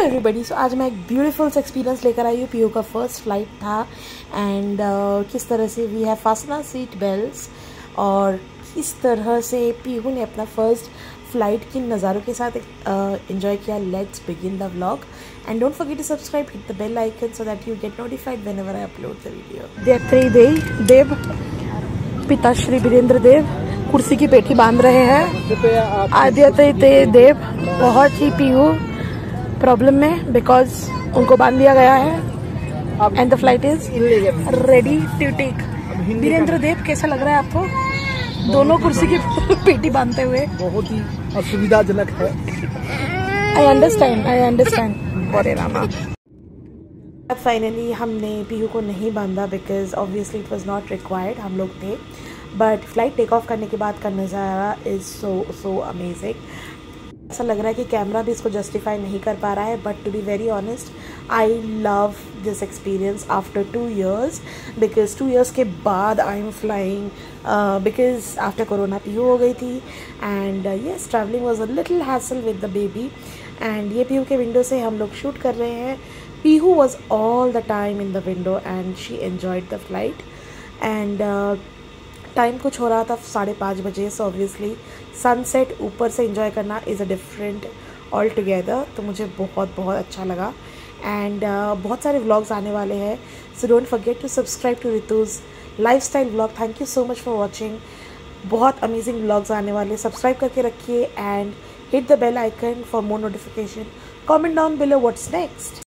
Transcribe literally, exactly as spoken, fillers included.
Everybody. सो आज मैं एक ब्यूटीफुल सा एक्सपीरियंस लेकर आई हूँ। पीयू का फर्स्ट फ्लाइट था एंड uh, किस तरह से we have fastener seat belts और किस तरह से पीयू ने अपना फर्स्ट फ्लाइट के नज़ारों के साथ एंजॉय uh, किया। Let's begin the vlog and don't forget to subscribe, hit the bell icon so that you get notified whenever I upload the video. Dev Dev Dev पिता श्री वीरेंद्र देव कुर्सी की पेटी बांध रहे हैं। आदित्य देव बहुत ही पीयू प्रॉब्लम में बिकॉज उनको बांध दिया गया है and the flight is ready to take. Virendra Dev कैसा लग रहा है आपको दोनों कुर्सी की पेटी बांधते हुए? बहुत ही असुविधाजनक है। आई अंडरस्टैंड आई अंडरस्टैंड अरे रामा। फाइनली हमने पीयू को नहीं बांधा because obviously it was not required, हम लोग थे। बट फ्लाइट टेक ऑफ करने के बाद का नज़ारा इज़ सो सो अमेजिंग। ऐसा लग रहा है कि कैमरा भी इसको जस्टिफाई नहीं कर पा रहा है। But to be very honest, I love this experience after two years because two years के बाद I am flying because after corona Piyu हो गई थी and yes travelling was a little hassle with the baby. And ये पीयू के window से हम लोग शूट कर रहे हैं। Piyu was all the time in the window and she enjoyed the flight and time कुछ हो रहा था साढ़े पाँच बजे। सो ऑब्वियसली सनसेट ऊपर से एंजॉय करना is a different altogether. तो मुझे बहुत बहुत अच्छा लगा एंड uh, बहुत सारे व्लॉग्स आने वाले हैं। So don't forget to subscribe to Ritu's lifestyle vlog. Thank you so much for watching. बहुत अमेजिंग व्लॉग्स आने वाले, सब्सक्राइब करके रखिए and hit the bell icon for more notification. Comment down below what's next.